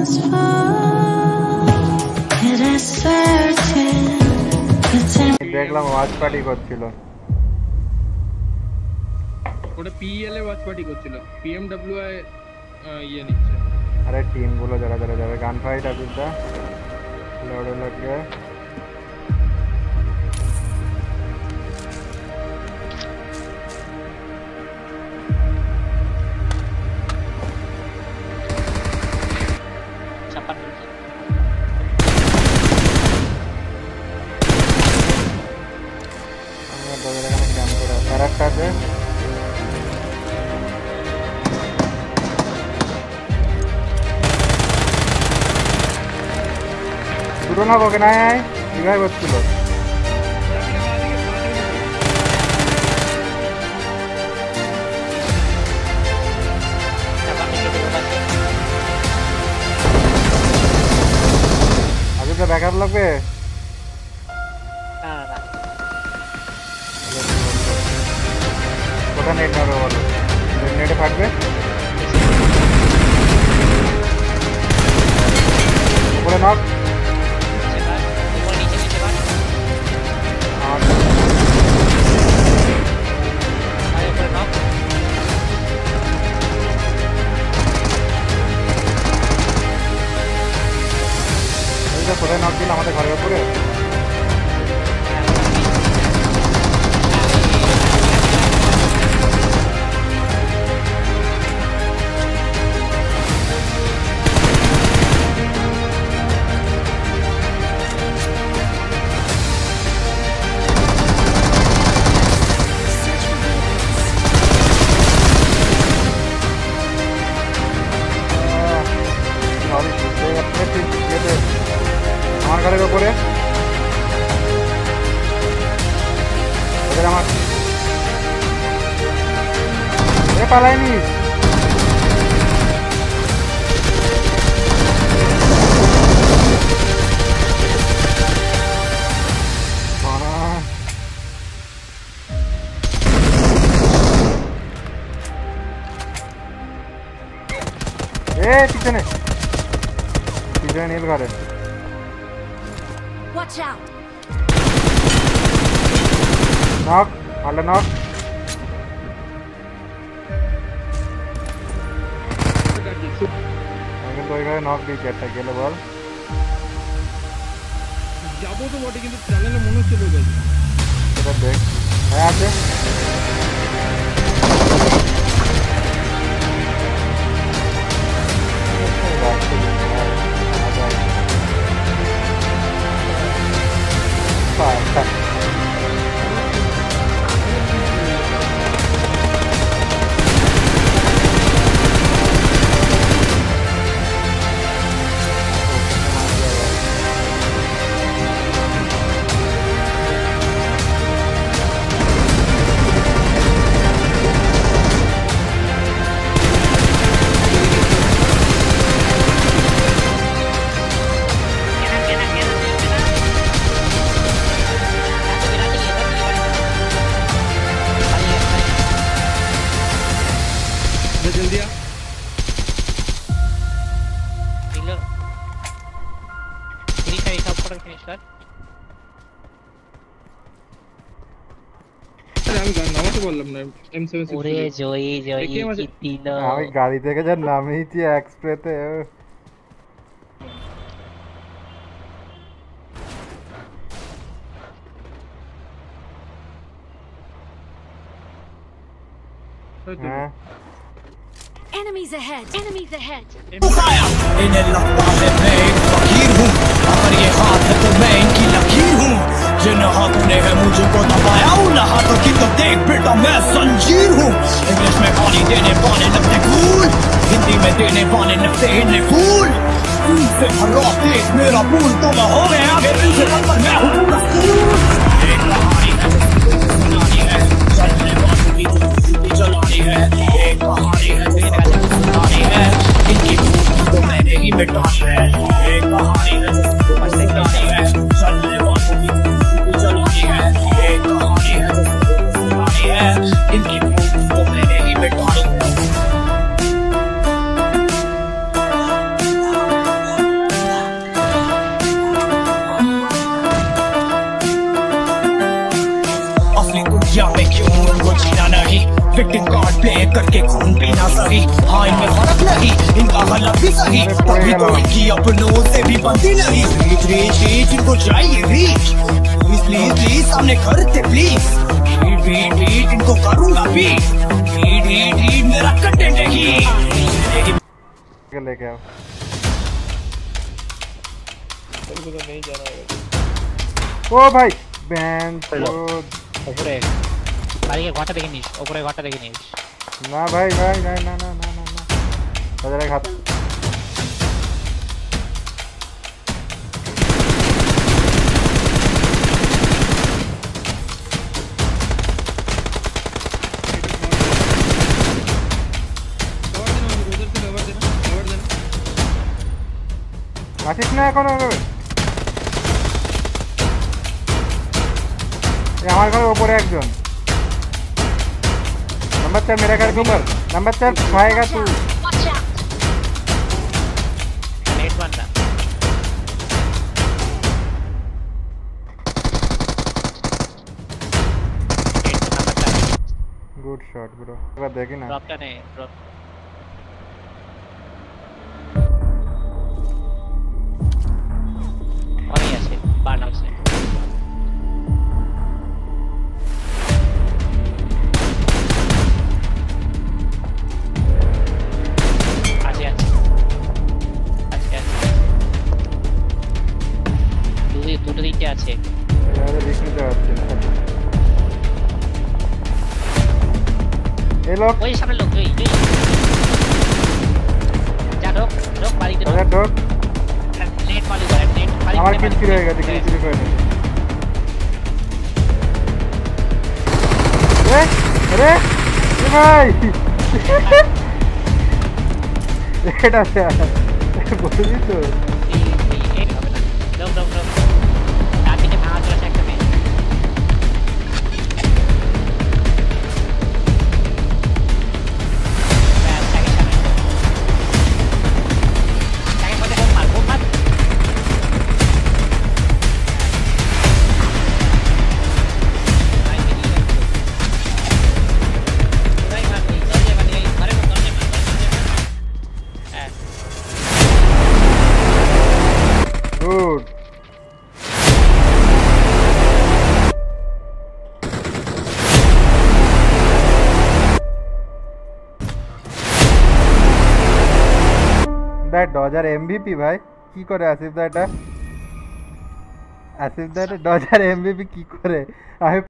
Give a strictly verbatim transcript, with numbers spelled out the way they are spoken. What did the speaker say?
দেখলাম watch party করছিল ওটা পিএল এ ওয়াচ পার্টি করছিল পিএমডব্লিউ এ ইয়ে নিচ্ছে আরে টিম গুলো যারা যারা যাবে গান ফাইট আছে তো লড়ে লাগে দুটো না ওকে নাই কিভাবে বসছিল আগে তো ব্যাকআপ লাগবে না না কোথা নেট না বলো নেটে থাকবে উপরে নক কোথায় নক দিল আমাদের ঘরের উপরে আমার ঘরের উপরে ওদের আমার পালাইনি এ পিছনে পিছনে নীল ঘরে Watch out! Knock, under knock. আগে তো এখানে নক দিয়েছে একটা গেলে বল যাবো তো বটে কিন্তু চ্যানেলে মনে হচ্ছে লোক আছে এটা দেখ হ্যাঁ আছে ওরে জয় জয় জিতিনা আমি গাড়ি থেকে যা নামিয়েছি এক্সপ্রেসে হ্যাঁ Enemies ahead! Enemies ahead! इन लफ्ज़ों में मैं एक फकीर हूँ अगर ये हाथ है तो मैं इनकी लकीर हूँ जिन हाथों ने है मुझको दबाया उन हाथों की तो देख बेटा मैं संजीर हूँ इंग्लिश में गाली देने वाले लगते कूल हिंदी में देने वाले लगते इन्हें फूल फूल से भरो देख मेरा फूल तो मैं हो गया आगे पीछे नंबर मैं हूँ पूरा स्कूल एक कहानी है सुनानी है चलने वालों की तो चलानी है एक कहानी है सुनानी है इनकी तो मैंने ही मिटानी है एक कहानी है जो सुनानी है चलने वालों की तो चलानी है एक कहानी है जो सुनानी है इनकी तो मैंने ही मिटानी है विक्टिम कार्ड प्ले करके खून पीना सही। हाँ इनमें फर्क नहीं, इनका हलक भी सही, तभी तो इनकी अपनों से भी बनती नहीं। रीच रीच रीच इनको चाहिए रीच, प्लीज प्लीज प्लीज सामने करते प्लीज। रीड रीड रीड इनको करूंगा भी, रीड रीड रीड मेरा कंटेंट है ही। लेके आओ तेरे को तो नहीं जाना है। ও ভাই ব্যান উপরে বাড়ি ঘরটা দেখে নিস, উপরে ঘরটা দেখে নিস। না ভাই ভাই না না না না না না বাজারে হাত আসিস না এখন আমার ঘরের উপরে একজন नंबर चार मेरा घर के ऊपर नंबर चार खाएगा तू नेट बंदा गुड शॉट ब्रो एक बार देखी ना ड्रॉप नहीं ड्रॉप और ये ऐसे बार से দুটো দিতে আছে আরে দেখতে যাচ্ছে না এই লোক ওই সামনে লোক ওই যা ঢোক ঢোক বাড়িতে আরে ঢোক নেট পালি করে নেট পালি আমার কিল কি হয়ে গেছে কিল চুরি করে নিয়েছে এ আরে এ ভাই এটা বলি তো এই হবে না ঢোক ঢোক ঢোক তাকে ভাঙা চলে একটা মেয়ে Good. That Dodger M V P ভাই কি করে আসিফ দা এটা আসিফ দা এটা Dodger M V P কি করে আমি